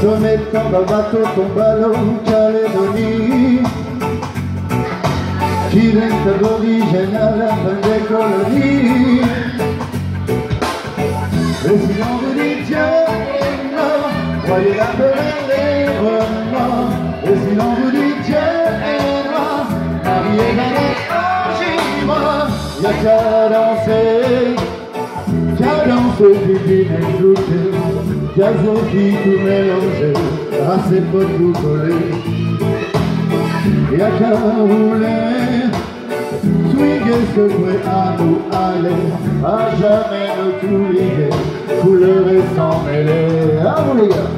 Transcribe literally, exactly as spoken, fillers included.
sommet tombe un bateau, tombe à l'eau, Calédonie, qui reste aborigène à la fin des colonies. Et si l'on vous dit Dieu est mort, croyez la belle et remords. Et si l'on vous dit Dieu est mort, Marie est dans les moi. Y'a qu'à danser, qu'à danser, divine et jouter, qu'à Sophie tout mélanger, à ses potes tout coller. Y'a qu'à rouler, swinguer, secouer, à nous aller, à jamais nous oublier, couleur et s'en mêler. À vous les gars!